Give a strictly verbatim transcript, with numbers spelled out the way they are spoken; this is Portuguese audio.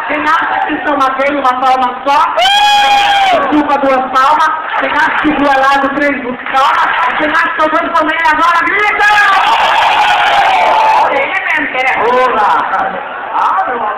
Quem acha que isso é uma vez, uma palma só, desculpa duas palmas. Quem acha que duas lados, três palmas. Quem acha que eu vou comer agora, grita! Ele é mesmo, ele é rola. Ah, meu amor.